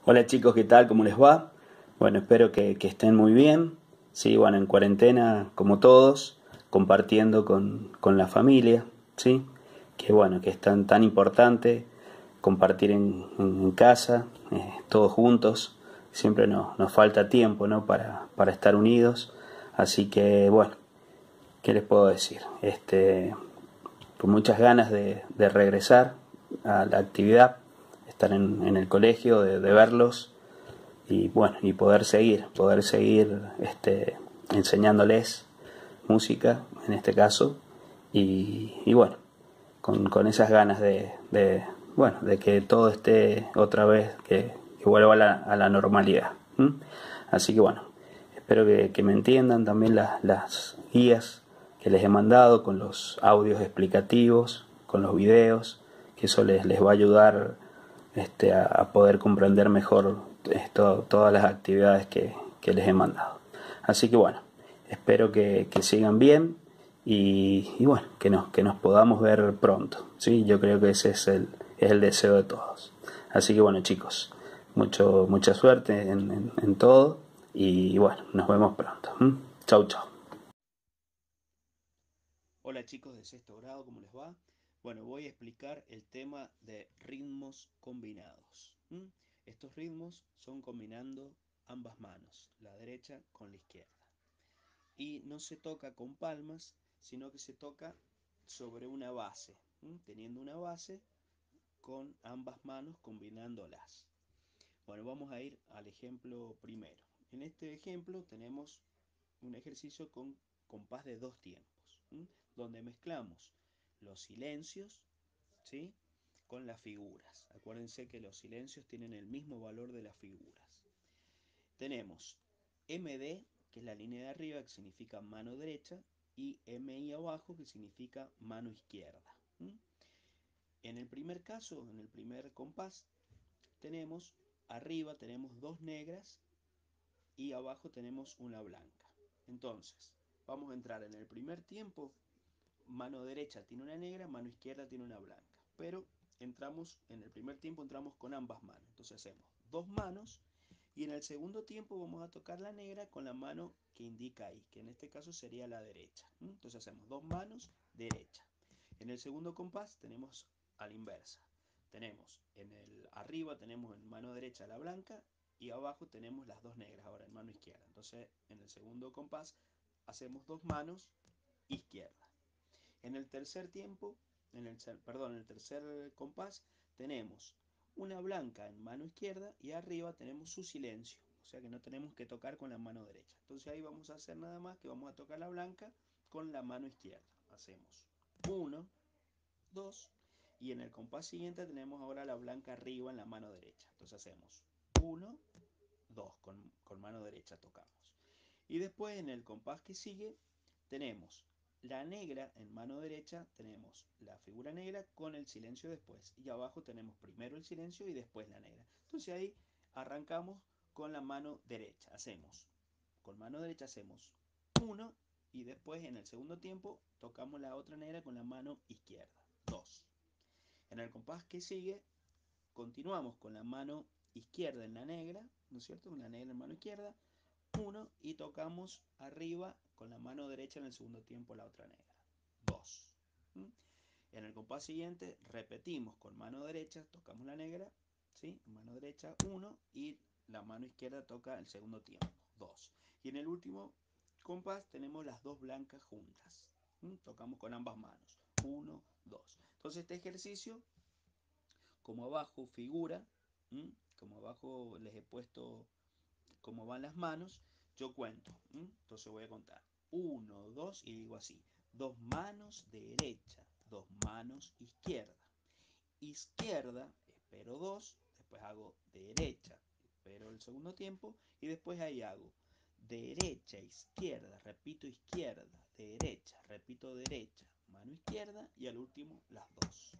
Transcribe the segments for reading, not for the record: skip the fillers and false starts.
Hola chicos, ¿qué tal? ¿Cómo les va? Bueno, espero que estén muy bien. Sí, bueno, en cuarentena, como todos, compartiendo con la familia, ¿sí? Que bueno, que es tan importante compartir en casa, todos juntos. Siempre nos falta tiempo, ¿no? Para estar unidos. Así que, bueno, ¿qué les puedo decir? Con muchas ganas de regresar a la actividad, estar en el colegio, de verlos y bueno, y poder seguir enseñándoles música en este caso y bueno, con esas ganas bueno, de que todo esté otra vez, que vuelva a la normalidad. ¿M? Así que bueno, espero que me entiendan también las guías que les he mandado con los audios explicativos, con los videos, que eso les va a ayudar a poder comprender mejor todas las actividades que les he mandado. Así que bueno, espero que sigan bien y bueno, que nos podamos ver pronto. ¿Sí? Yo creo que ese es el deseo de todos. Así que bueno chicos, mucha suerte en todo y bueno, nos vemos pronto. ¿M? Chau, chau. Hola chicos de sexto grado, ¿cómo les va? Bueno, voy a explicar el tema de ritmos combinados. Estos ritmos son combinando ambas manos, la derecha con la izquierda. Y no se toca con palmas, sino que se toca sobre una base, teniendo una base con ambas manos combinándolas. Bueno, vamos a ir al ejemplo primero. En este ejemplo tenemos un ejercicio con compás de dos tiempos, donde mezclamos los silencios, ¿sí? Con las figuras. Acuérdense que los silencios tienen el mismo valor de las figuras. Tenemos MD, que es la línea de arriba, que significa mano derecha, y MI abajo, que significa mano izquierda. En el primer caso, en el primer compás, tenemos arriba tenemos dos negras y abajo tenemos una blanca. Entonces, vamos a entrar en el primer tiempo. Mano derecha tiene una negra, mano izquierda tiene una blanca. Pero entramos, en el primer tiempo entramos con ambas manos. Entonces hacemos dos manos y en el segundo tiempo vamos a tocar la negra con la mano que indica ahí, que en este caso sería la derecha. Entonces hacemos dos manos, derecha. En el segundo compás tenemos a la inversa. Tenemos en el arriba tenemos en mano derecha la blanca y abajo tenemos las dos negras ahora en mano izquierda. Entonces en el segundo compás hacemos dos manos izquierda. En el tercer tiempo, en el tercer compás, tenemos una blanca en mano izquierda y arriba tenemos su silencio. O sea que no tenemos que tocar con la mano derecha. Entonces ahí vamos a hacer nada más que vamos a tocar la blanca con la mano izquierda. Hacemos uno, dos, y en el compás siguiente tenemos ahora la blanca arriba en la mano derecha. Entonces hacemos uno, dos, con mano derecha tocamos. Y después en el compás que sigue tenemos la negra en mano derecha, tenemos la figura negra con el silencio después. Y abajo tenemos primero el silencio y después la negra. Entonces ahí arrancamos con la mano derecha. Con mano derecha hacemos uno y después en el segundo tiempo tocamos la otra negra con la mano izquierda. Dos. En el compás que sigue continuamos con la mano izquierda en la negra, ¿no es cierto? Una negra en mano izquierda, uno y tocamos arriba con la mano derecha en el segundo tiempo la otra negra. Dos. En el compás siguiente repetimos con mano derecha, tocamos la negra, ¿sí? Mano derecha uno y la mano izquierda toca el segundo tiempo. Dos. Y en el último compás tenemos las dos blancas juntas. Tocamos con ambas manos. Uno, dos. Entonces este ejercicio, como abajo figura, como abajo les he puesto cómo van las manos, yo cuento. Entonces voy a contar. Uno, dos y digo así. Dos manos derecha, dos manos izquierda. Izquierda, espero dos, después hago derecha, espero el segundo tiempo y después ahí hago derecha, izquierda, repito izquierda, derecha, repito derecha, mano izquierda y al último las dos.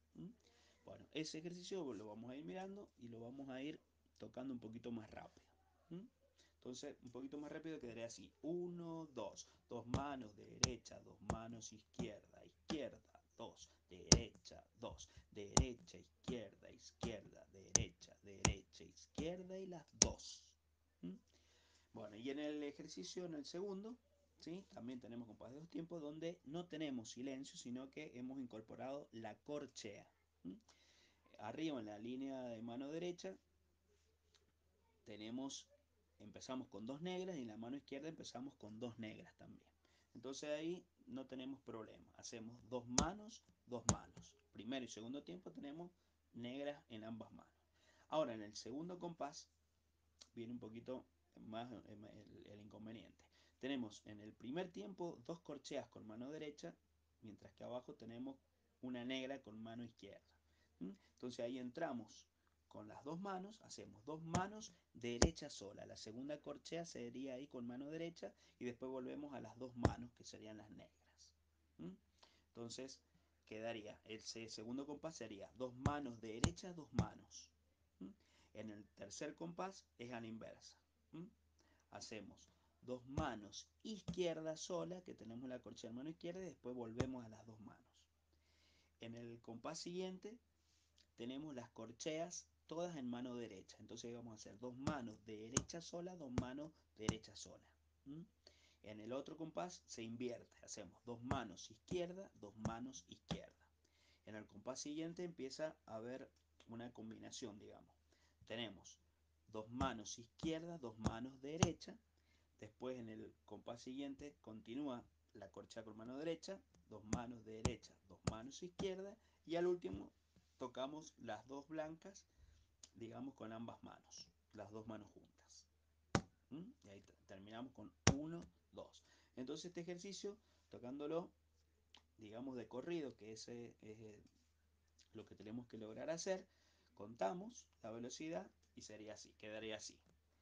Bueno, ese ejercicio lo vamos a ir mirando y lo vamos a ir tocando un poquito más rápido. Entonces, un poquito más rápido quedaría así. Uno, dos. Dos manos derecha, dos manos izquierda, izquierda, 2, derecha, 2, derecha, izquierda, izquierda, derecha, derecha, izquierda y las 2. ¿Mm? Bueno, y en el ejercicio, en el segundo, ¿sí? También tenemos compás de 2 tiempos donde no tenemos silencio, sino que hemos incorporado la corchea. ¿Mm? Arriba en la línea de mano derecha tenemos, empezamos con 2 negras y en la mano izquierda empezamos con 2 negras también. Entonces ahí no tenemos problema. Hacemos 2 manos, 2 manos. Primero y segundo tiempo tenemos negras en ambas manos. Ahora en el segundo compás viene un poquito más el inconveniente. Tenemos en el primer tiempo 2 corcheas con mano derecha, mientras que abajo tenemos una negra con mano izquierda. Entonces ahí entramos con las 2 manos, hacemos 2 manos derecha sola. La segunda corchea sería ahí con mano derecha y después volvemos a las 2 manos que serían las negras. Entonces quedaría, el segundo compás sería 2 manos derecha, 2 manos. En el tercer compás es a la inversa. Hacemos 2 manos izquierda sola, que tenemos la corchea en mano izquierda, y después volvemos a las 2 manos. En el compás siguiente tenemos las corcheas todas en mano derecha. Entonces vamos a hacer 2 manos derecha sola, 2 manos derecha sola. En el otro compás se invierte. Hacemos 2 manos izquierda, 2 manos izquierda. En el compás siguiente empieza a haber una combinación, digamos. Tenemos 2 manos izquierda, 2 manos derecha. Después en el compás siguiente continúa la corchea con mano derecha, 2 manos derecha, 2 manos izquierda. Y al último tocamos las 2 blancas, digamos con ambas manos, las 2 manos juntas. Y ahí terminamos con 1, 2. Entonces este ejercicio, tocándolo, digamos de corrido, que ese es lo que tenemos que lograr hacer, contamos la velocidad y sería así, quedaría así.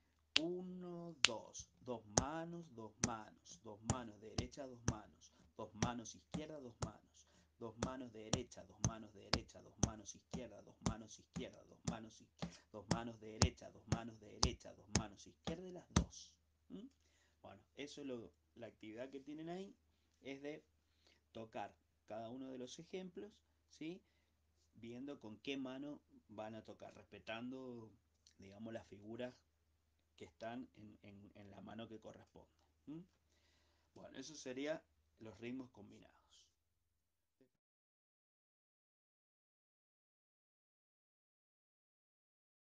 1, 2, 2 manos, 2 manos, 2 manos derecha, 2 manos, 2 manos izquierda, 2 manos, 2 manos derecha, 2 manos derecha, 2 manos izquierda, 2 manos izquierda, 2 manos izquierda, 2 manos derecha, 2 manos derecha, 2 manos izquierda y las 2. Bueno, eso es la actividad que tienen ahí, es de tocar cada uno de los ejemplos, ¿sí? Viendo con qué mano van a tocar, respetando, digamos, las figuras que están en la mano que corresponde. Bueno, eso sería los ritmos combinados.